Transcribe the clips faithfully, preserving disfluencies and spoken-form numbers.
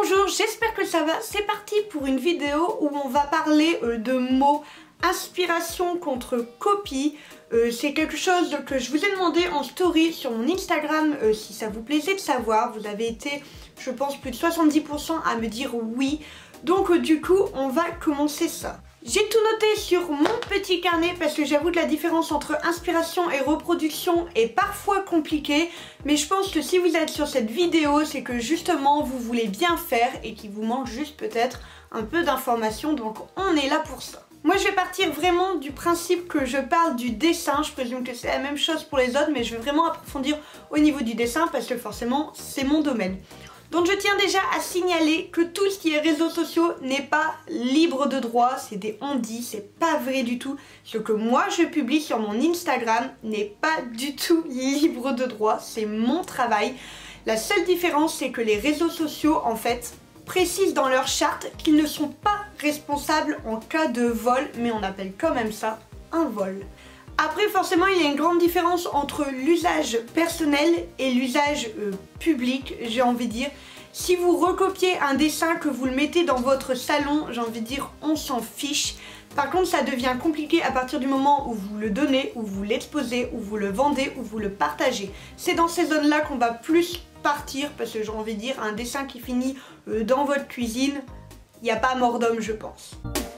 Bonjour, j'espère que ça va. C'est parti pour une vidéo où on va parler euh, de mots inspiration contre copie. Euh, c'est quelque chose que je vous ai demandé en story sur mon Instagram euh, si ça vous plaisait de savoir. Vous avez été, je pense, plus de soixante-dix pour cent à me dire oui. Donc euh, du coup, on va commencer ça. J'ai tout noté sur mon petit carnet parce que j'avoue que la différence entre inspiration et reproduction est parfois compliquée. Mais je pense que si vous êtes sur cette vidéo, c'est que justement vous voulez bien faire et qu'il vous manque juste peut-être un peu d'informations. Donc on est là pour ça. Moi je vais partir vraiment du principe que je parle du dessin. Je présume que c'est la même chose pour les autres, mais je vais vraiment approfondir au niveau du dessin parce que forcément c'est mon domaine. Donc je tiens déjà à signaler que tout ce qui est réseaux sociaux n'est pas libre de droit, c'est des on-dit, c'est pas vrai du tout. Ce que moi je publie sur mon Instagram n'est pas du tout libre de droit, c'est mon travail. La seule différence c'est que les réseaux sociaux en fait précisent dans leur charte qu'ils ne sont pas responsables en cas de vol, mais on appelle quand même ça un vol. Après forcément il y a une grande différence entre l'usage personnel et l'usage euh, public, j'ai envie de dire. Si vous recopiez un dessin, que vous le mettez dans votre salon, j'ai envie de dire on s'en fiche. Par contre ça devient compliqué à partir du moment où vous le donnez, où vous l'exposez, où vous le vendez, où vous le partagez. C'est dans ces zones là qu'on va plus partir parce que j'ai envie de dire un dessin qui finit euh, dans votre cuisine, il n'y a pas mort d'homme je pense.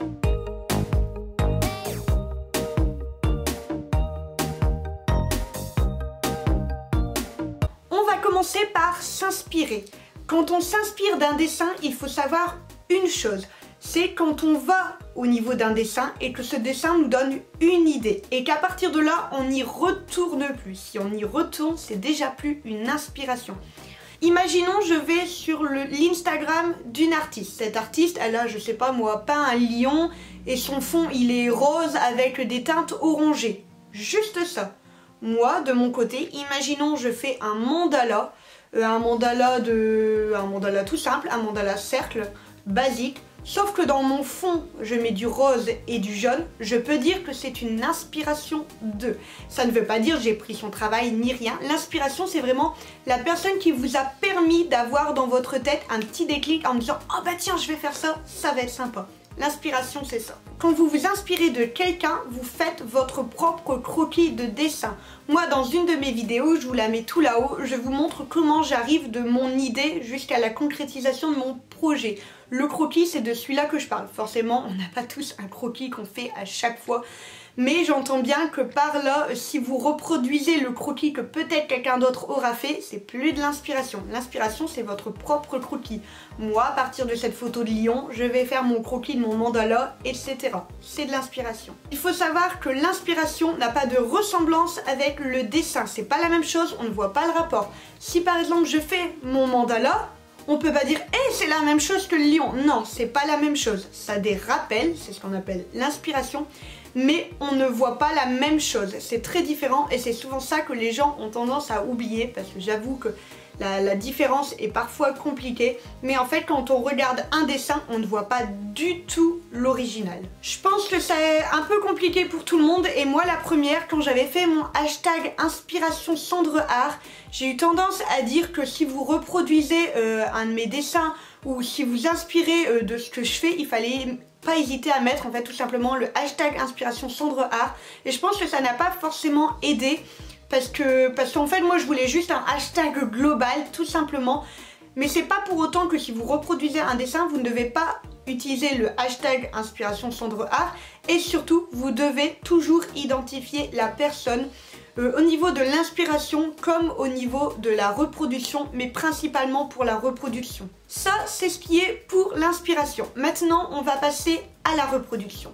Commencer par s'inspirer. Quand on s'inspire d'un dessin, il faut savoir une chose, c'est quand on va au niveau d'un dessin et que ce dessin nous donne une idée et qu'à partir de là, on n'y retourne plus. Si on y retourne, c'est déjà plus une inspiration. Imaginons, je vais sur l'Instagram d'une artiste. Cette artiste, elle a, je sais pas moi, peint un lion et son fond, il est rose avec des teintes orangées. Juste ça. Moi, de mon côté, imaginons je fais un mandala, euh, un mandala de, un mandala tout simple, un mandala cercle, basique, sauf que dans mon fond, je mets du rose et du jaune, je peux dire que c'est une inspiration de. Ça ne veut pas dire j'ai pris son travail ni rien. L'inspiration, c'est vraiment la personne qui vous a permis d'avoir dans votre tête un petit déclic en me disant « Oh bah tiens, je vais faire ça, ça va être sympa ». L'inspiration, c'est ça. Quand vous vous inspirez de quelqu'un, vous faites votre propre croquis de dessin. Moi, dans une de mes vidéos, je vous la mets tout là-haut, je vous montre comment j'arrive de mon idée jusqu'à la concrétisation de mon projet. Le croquis, c'est de celui-là que je parle. Forcément, on n'a pas tous un croquis qu'on fait à chaque fois. Mais j'entends bien que par là, si vous reproduisez le croquis que peut-être quelqu'un d'autre aura fait, c'est plus de l'inspiration. L'inspiration, c'est votre propre croquis. Moi, à partir de cette photo de lion, je vais faire mon croquis de mon mandala, et cetera. C'est de l'inspiration. Il faut savoir que l'inspiration n'a pas de ressemblance avec le dessin. C'est pas la même chose, on ne voit pas le rapport. Si par exemple, je fais mon mandala, on peut pas dire « Eh, c'est la même chose que le lion ». Non, c'est pas la même chose. Ça a des rappels, c'est ce qu'on appelle l'inspiration. Mais on ne voit pas la même chose, c'est très différent et c'est souvent ça que les gens ont tendance à oublier parce que j'avoue que la, la différence est parfois compliquée, mais en fait quand on regarde un dessin, on ne voit pas du tout l'original. Je pense que c'est un peu compliqué pour tout le monde et moi la première, quand j'avais fait mon hashtag inspiration cendre art, j'ai eu tendance à dire que si vous reproduisez euh, un de mes dessins ou si vous inspirez euh, de ce que je fais, il fallait pas hésiter à mettre en fait tout simplement le hashtag inspiration cendre art et je pense que ça n'a pas forcément aidé parce que parce qu'en fait moi je voulais juste un hashtag global tout simplement, mais c'est pas pour autant que si vous reproduisez un dessin vous ne devez pas utiliser le hashtag inspiration cendre art et surtout vous devez toujours identifier la personne euh, au niveau de l'inspiration comme au niveau de la reproduction, mais principalement pour la reproduction. Ça c'est ce qui est pour l'inspiration. Maintenant on va passer à la reproduction.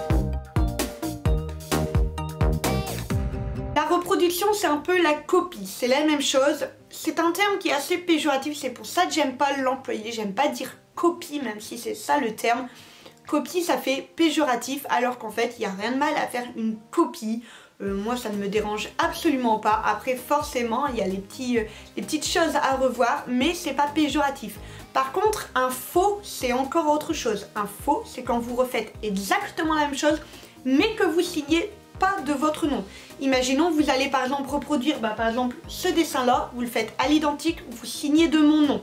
La reproduction c'est un peu la copie, c'est la même chose. C'est un terme qui est assez péjoratif, c'est pour ça que j'aime pas l'employer, j'aime pas dire copie même si c'est ça le terme. Copie ça fait péjoratif alors qu'en fait il n'y a rien de mal à faire une copie. Euh, moi ça ne me dérange absolument pas. Après forcément il y a les, petits, euh, les petites choses à revoir mais c'est pas péjoratif. Par contre un faux c'est encore autre chose. Un faux c'est quand vous refaites exactement la même chose mais que vous signez pas de votre nom. Imaginons vous allez par exemple reproduire bah, par exemple ce dessin là, vous le faites à l'identique, vous signez de mon nom.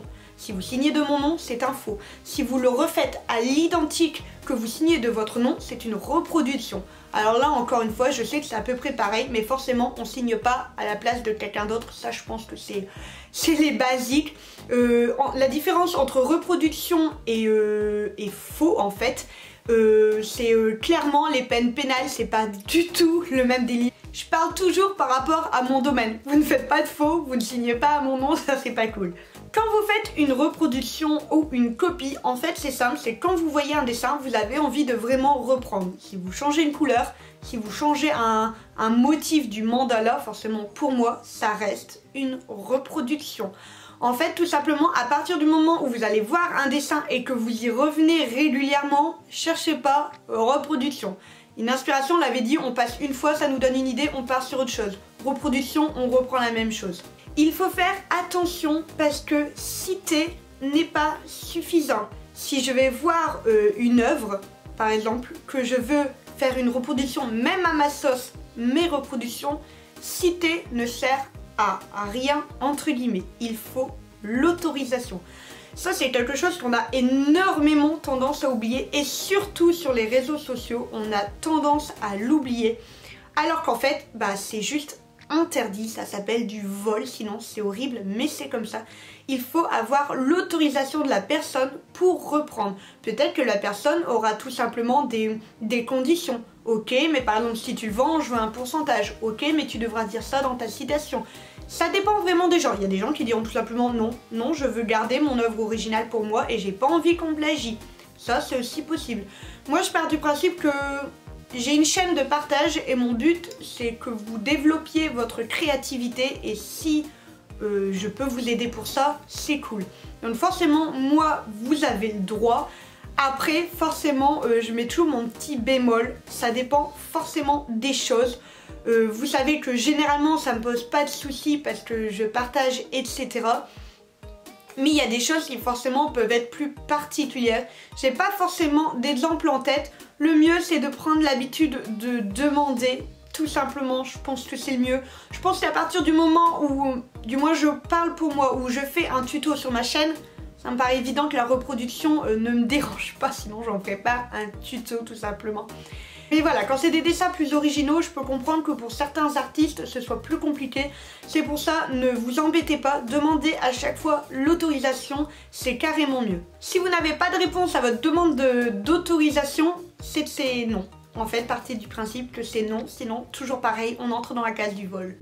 Si vous signez de mon nom, c'est un faux. Si vous le refaites à l'identique que vous signez de votre nom, c'est une reproduction. Alors là, encore une fois, je sais que c'est à peu près pareil, mais forcément, on signe pas à la place de quelqu'un d'autre. Ça, je pense que c'est c'est les basiques. Euh, la différence entre reproduction et, euh, et faux, en fait, euh, c'est euh, clairement les peines pénales, c'est pas du tout le même délit. Je parle toujours par rapport à mon domaine. Vous ne faites pas de faux, vous ne signez pas à mon nom, ça c'est pas cool. Quand vous faites une reproduction ou une copie, en fait c'est simple, c'est quand vous voyez un dessin, vous avez envie de vraiment reprendre. Si vous changez une couleur, si vous changez un, un motif du mandala, forcément pour moi, ça reste une reproduction. En fait, tout simplement, à partir du moment où vous allez voir un dessin et que vous y revenez régulièrement, cherchez pas reproduction. Une inspiration, on l'avait dit, on passe une fois, ça nous donne une idée, on part sur autre chose. Reproduction, on reprend la même chose. Il faut faire attention parce que citer n'est pas suffisant. Si je vais voir euh, une œuvre, par exemple, que je veux faire une reproduction, même à ma sauce, mes reproductions, citer ne sert à rien, entre guillemets. Il faut l'autorisation. Ça, c'est quelque chose qu'on a énormément tendance à oublier et surtout sur les réseaux sociaux, on a tendance à l'oublier. Alors qu'en fait, bah, c'est juste interdit, ça s'appelle du vol, sinon c'est horrible, mais c'est comme ça. Il faut avoir l'autorisation de la personne pour reprendre. Peut-être que la personne aura tout simplement des, des conditions. Ok, mais par exemple, si tu le vends, je veux un pourcentage. Ok, mais tu devras dire ça dans ta citation. Ça dépend vraiment des gens. Il y a des gens qui diront tout simplement non, non, je veux garder mon œuvre originale pour moi et j'ai pas envie qu'on plagie. Ça, c'est aussi possible. Moi, je pars du principe que j'ai une chaîne de partage et mon but, c'est que vous développiez votre créativité et si euh, je peux vous aider pour ça, c'est cool. Donc forcément, moi, vous avez le droit. Après, forcément, euh, je mets toujours mon petit bémol. Ça dépend forcément des choses. Euh, vous savez que généralement ça me pose pas de soucis parce que je partage, et cetera. Mais il y a des choses qui forcément peuvent être plus particulières. J'ai pas forcément d'exemple en tête. Le mieux c'est de prendre l'habitude de demander. Tout simplement, je pense que c'est le mieux. Je pense qu'à partir du moment où, du moins je parle pour moi, où je fais un tuto sur ma chaîne, ça me paraît évident que la reproduction euh, ne me dérange pas, sinon j'en ferai pas un tuto tout simplement. Mais voilà, quand c'est des dessins plus originaux, je peux comprendre que pour certains artistes, ce soit plus compliqué. C'est pour ça, ne vous embêtez pas, demandez à chaque fois l'autorisation, c'est carrément mieux. Si vous n'avez pas de réponse à votre demande d'autorisation, c'est que c'est non. En fait, partez du principe que c'est non, sinon, toujours pareil, on entre dans la case du vol.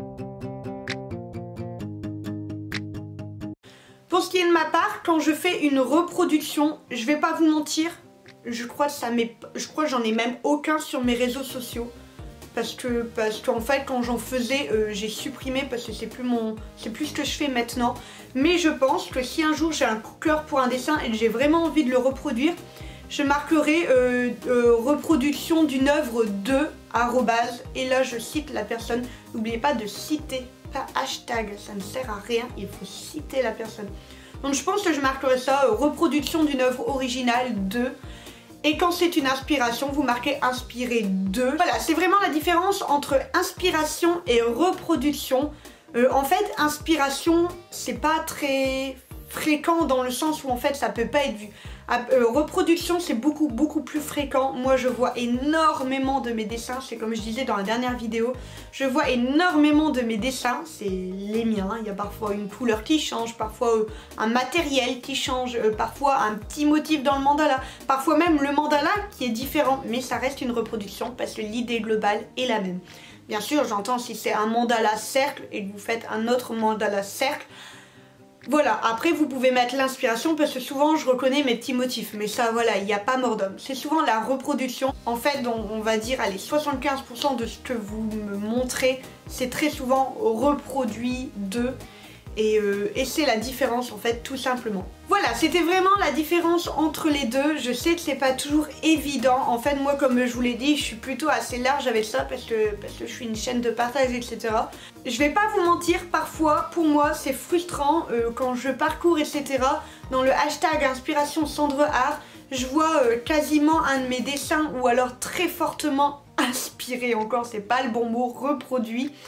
Pour ce qui est de ma part, quand je fais une reproduction, je vais pas vous mentir, je crois que ça m'est, je crois que j'en ai même aucun sur mes réseaux sociaux parce que parce qu'en fait quand j'en faisais euh, j'ai supprimé parce que c'est plus mon c'est plus ce que je fais maintenant. Mais je pense que si un jour j'ai un coup de cœur pour un dessin et que j'ai vraiment envie de le reproduire, je marquerai euh, euh, reproduction d'une œuvre de arrobase et là je cite la personne. N'oubliez pas de citer, pas hashtag, ça ne sert à rien, il faut citer la personne. Donc je pense que je marquerai ça, euh, reproduction d'une œuvre originale de. Et quand c'est une inspiration, vous marquez inspiré de. Voilà, c'est vraiment la différence entre inspiration et reproduction. Euh, en fait, inspiration, c'est pas très fréquent dans le sens où en fait ça peut pas être vu. Euh, reproduction, c'est beaucoup beaucoup plus fréquent. Moi je vois énormément de mes dessins, c'est comme je disais dans la dernière vidéo, je vois énormément de mes dessins, c'est les miens. Il y a parfois une couleur qui change, parfois euh, un matériel qui change, euh, parfois un petit motif dans le mandala, parfois même le mandala qui est différent, mais ça reste une reproduction parce que l'idée globale est la même. Bien sûr, j'entends si c'est un mandala cercle et que vous faites un autre mandala cercle. Voilà, après vous pouvez mettre l'inspiration parce que souvent je reconnais mes petits motifs, mais ça voilà, il n'y a pas mort d'homme. C'est souvent la reproduction, en fait on, on va dire allez soixante-quinze pour cent de ce que vous me montrez, c'est très souvent reproduit de, et, euh, et c'est la différence en fait tout simplement. Voilà, c'était vraiment la différence entre les deux. Je sais que c'est pas toujours évident. En fait, moi, comme je vous l'ai dit, je suis plutôt assez large avec ça parce que, parce que je suis une chaîne de partage, et cetera. Je vais pas vous mentir, parfois, pour moi, c'est frustrant euh, quand je parcours, et cetera. Dans le hashtag inspiration Sandre Art, je vois euh, quasiment un de mes dessins ou alors très fortement inspiré encore, c'est pas le bon mot, reproduit.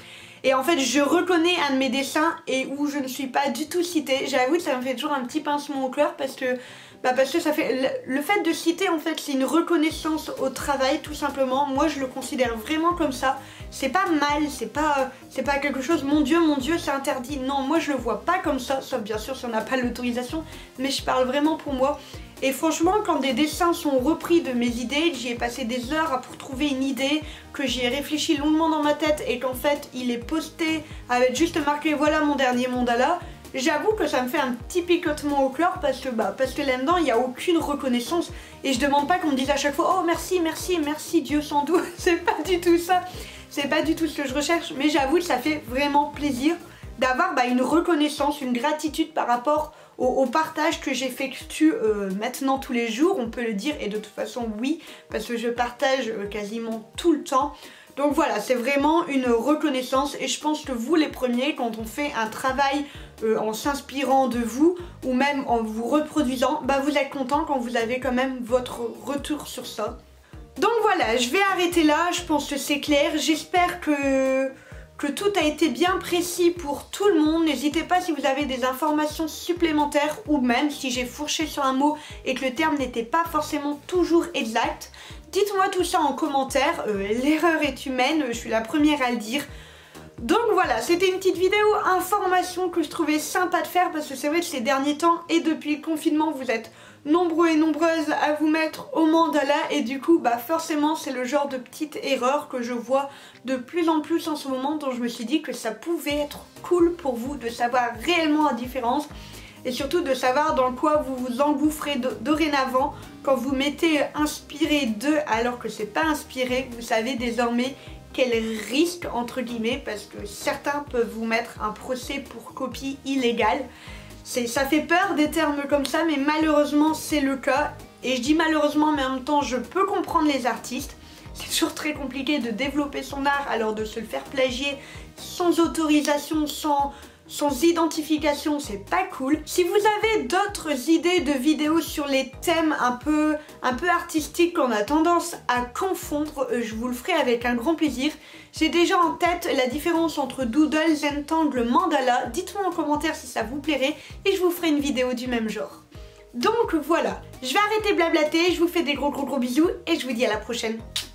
et en fait je reconnais un de mes dessins et où je ne suis pas du tout citée. J'avoue que ça me fait toujours un petit pincement au cœur parce que Bah parce que ça fait le, le fait de citer en fait c'est une reconnaissance au travail tout simplement. Moi je le considère vraiment comme ça. C'est pas mal, c'est pas c'est pas quelque chose mon dieu mon dieu c'est interdit. Non, moi je le vois pas comme ça, sauf bien sûr si on n'a pas l'autorisation, mais je parle vraiment pour moi. Et franchement quand des dessins sont repris de mes idées, j'y ai passé des heures pour trouver une idée, que j'y ai réfléchi longuement dans ma tête et qu'en fait il est posté avec juste marqué voilà mon dernier mandala. J'avoue que ça me fait un petit picotement au cœur parce que, bah, parce que là-dedans il n'y a aucune reconnaissance et je demande pas qu'on me dise à chaque fois oh merci, merci, merci Dieu sans doute, c'est pas du tout ça, c'est pas du tout ce que je recherche, mais j'avoue que ça fait vraiment plaisir d'avoir bah, une reconnaissance, une gratitude par rapport au, au partage que j'effectue euh, maintenant tous les jours, on peut le dire, et de toute façon oui, parce que je partage euh, quasiment tout le temps. Donc voilà, c'est vraiment une reconnaissance et je pense que vous les premiers, quand on fait un travail euh, en s'inspirant de vous ou même en vous reproduisant, bah vous êtes content quand vous avez quand même votre retour sur ça. Donc voilà, je vais arrêter là, je pense que c'est clair, j'espère que... que tout a été bien précis pour tout le monde. N'hésitez pas si vous avez des informations supplémentaires ou même si j'ai fourché sur un mot et que le terme n'était pas forcément toujours exact. Dites-moi tout ça en commentaire, euh, l'erreur est humaine, je suis la première à le dire. Donc voilà, c'était une petite vidéo information que je trouvais sympa de faire parce que c'est vrai que ces derniers temps et depuis le confinement vous êtes nombreux et nombreuses à vous mettre au mandala et du coup bah forcément c'est le genre de petite erreur que je vois de plus en plus en ce moment, dont je me suis dit que ça pouvait être cool pour vous de savoir réellement la différence et surtout de savoir dans quoi vous vous engouffrez do dorénavant quand vous mettez inspiré de alors que c'est pas inspiré. Vous savez désormais quel risque entre guillemets, parce que certains peuvent vous mettre un procès pour copie illégale. Ça fait peur des termes comme ça, mais malheureusement c'est le cas. Et je dis malheureusement, mais en même temps je peux comprendre les artistes. C'est toujours très compliqué de développer son art, alors de se le faire plagier sans autorisation, sans, sans identification, c'est pas cool. Si vous avez d'autres idées de vidéos sur les thèmes un peu, un peu artistiques qu'on a tendance à confondre, je vous le ferai avec un grand plaisir. J'ai déjà en tête la différence entre doodle, zentangle, mandala. Dites-moi en commentaire si ça vous plairait et je vous ferai une vidéo du même genre. Donc voilà, je vais arrêter de blablater, je vous fais des gros gros gros bisous et je vous dis à la prochaine.